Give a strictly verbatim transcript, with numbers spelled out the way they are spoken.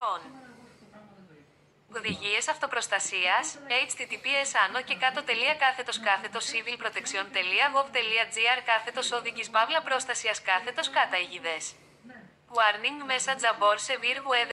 Οδηγίες αυτοπροστασίας, https άνω και κάτω τελεία κάθετος κάθετος civilprotection.gov.gr κάθετος οδηγής παύλα προστασίας κάθετος κατά αιγιδές. Warning message abort severe weather.